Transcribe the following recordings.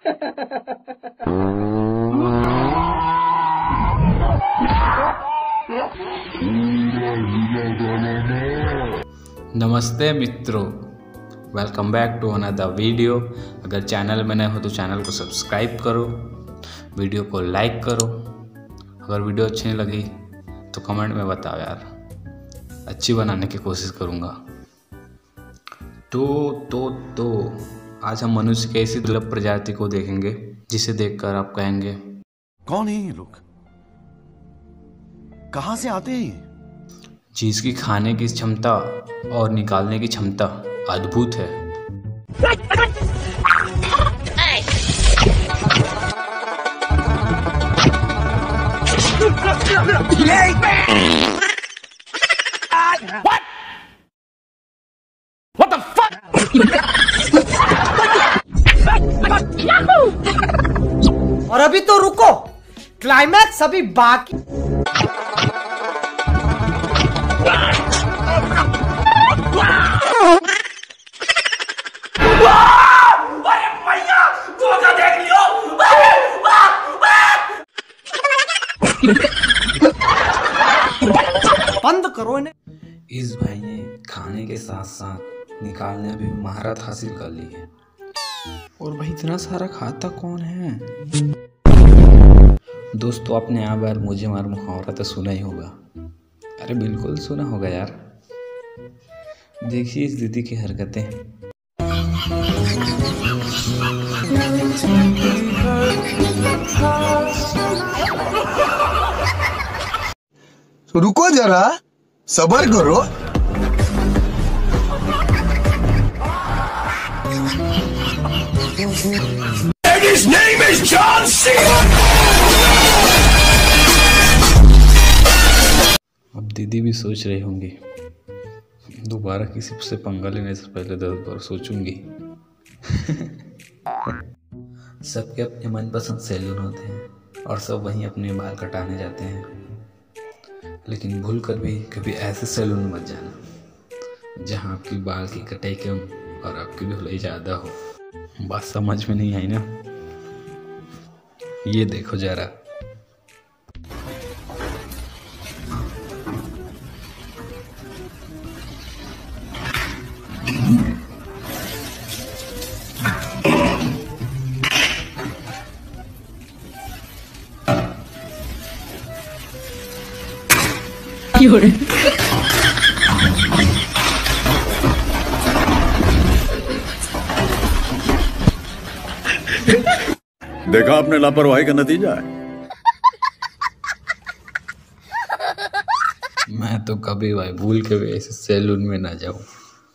नमस्ते मित्रों, welcome back to another video. अगर चैनल में नए हो तो चैनल को सब्सक्राइब करो, वीडियो को लाइक करो। अगर वीडियो अच्छी नहीं लगी तो कमेंट में बताओ यार, अच्छी बनाने की कोशिश करूँगा। तो आज हम मनुष्य की ऐसी दुर्लभ प्रजाति को देखेंगे जिसे देखकर आप कहेंगे, कौन है ये लोग, कहां से आते हैं? जिसकी खाने की क्षमता और निकालने की क्षमता अद्भुत है। What the fuck? और अभी तो रुको, क्लाइमैक्स अभी बाकी। अरे मैया, धोखा देख लियो। बंद करो इन्हें। इस भाई ने खाने के साथ साथ निकालने में भी महारत हासिल कर ली है। और भाई इतना सारा खाता कौन है? दोस्तों, आपने यहाँ बार मुझे मार मुहावरा तो सुना ही होगा। अरे बिल्कुल सुना होगा यार। देखिए इस दीदी की हरकतें। रुको जरा, सब्र करो। His name is John C. अब दीदी भी सोच रही होंगी, दोबारा किसी से पंगा लेने से पहले 10 बार सोचूंगी। सबके अपने मनपसंद सैलून होते हैं और सब वहीं अपने बाल कटाने जाते हैं, लेकिन भूल कर भी कभी ऐसे सैलून मत जाना जहां आपकी बाल की कटाई कम और आपकी धुलाई ज़्यादा हो। बात समझ में नहीं आई ना? ये देखो जरा, देखा आपने लापरवाही का नतीजा है। मैं तो कभी भाई भूल के भी ऐसे सैलून में ना जाऊं।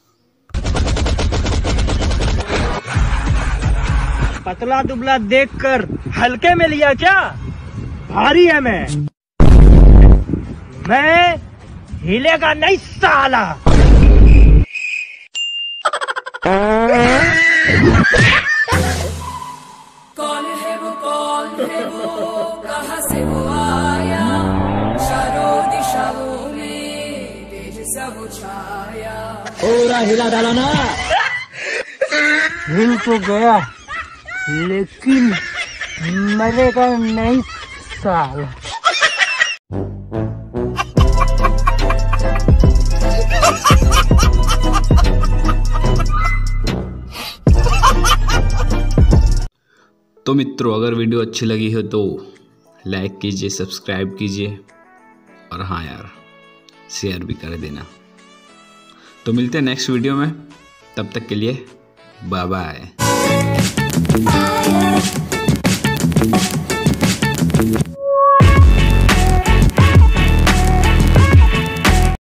पतला दुबला देखकर हल्के में लिया क्या? भारी है मैं हिलेगा नहीं साला। कौन है वो कहाँ से वो आया, चारों दिशाओं में तेज सा वो छाया। पूरा हिला डाला ना। हिल तो गया लेकिन मरेगा नहीं साला। तो मित्रों, अगर वीडियो अच्छी लगी हो तो लाइक कीजिए, सब्सक्राइब कीजिए और हाँ यार, शेयर भी कर देना। तो मिलते हैं नेक्स्ट वीडियो में, तब तक के लिए बाय बाय।